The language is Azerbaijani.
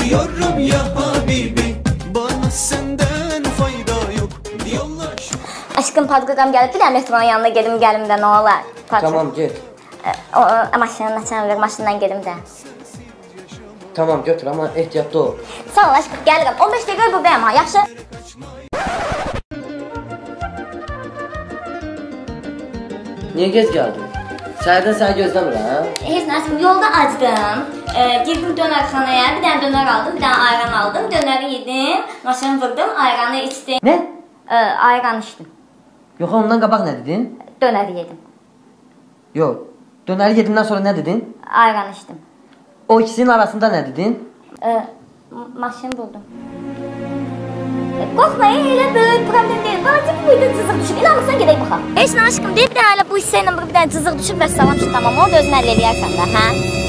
Diyorum ya Habibi, bana senden fayda yok. Diyorlar şu... Aşkım padqam gəlib, bir dənə restoranın yanına gedim də nə olar? Tamam get. Maşının açanı ver, maşından gedim də. Tamam götür ama ehtiyatlı ol. Sağ ol aşkım, gəlirəm. 15 dəqiqə buradayım ha, yaxşı? Niye gez geldin? Səhərdən səni gözləmirəm. Heç nə aşkım, yolda acdım. Girdim dönərxanaya, bir dənə dönər aldım, bir dənə ayran aldım. Dönəri yedim, maşını vurdum, ayranı içdim. Ne? Ayran içdim. Yox ondan qabaq nə dedin? Dönəri yedim. Yox. Dönəri yedimdən sonra nə dedin? Ayran içdim. O ikisinin arasında nə dedin? Maşını buldum. Qorxmayın, elə böyük problem deyil. Balaca bu boyda cızıq düşüb. İnanmırsan gedək baxaq. Heç nə aşkım deyib də hələ bu hissə ilə bir dənə cızıq düşüb və salam ki, tamam. Onu da özün həll eləyərsən də, hə?